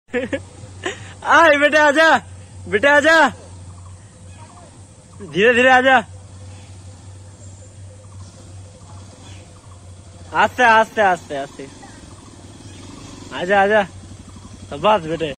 आए बेटे आजा, बेटे आजा, धीरे धीरे आजा, आस्ते आस्ते आस्ते आस्ते, आजा आजा, बस बेटे।